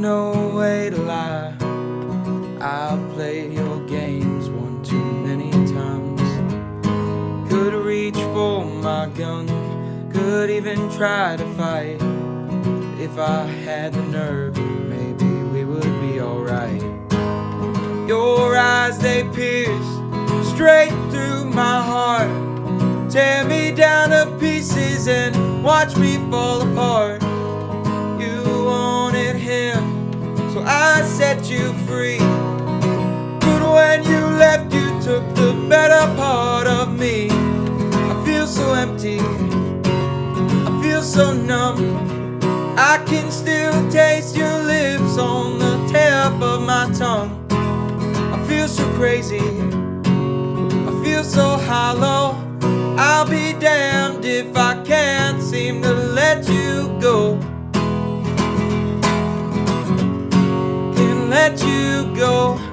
no way to lie. I've played your games one too many times. Could reach for my gun, could even try to fight. If I had the nerve, maybe we would be alright. Your eyes, they pierce straight through my heart, tear me down to pieces and watch me fall apart. You wanted him, so I set you free. But when you left, you took the better part of me. I feel so empty, I feel so numb. I can still taste your lips on the tip of my tongue. I feel so crazy, I feel so hollow. I'll be damned if I can't seem to let you go. Can't let you go.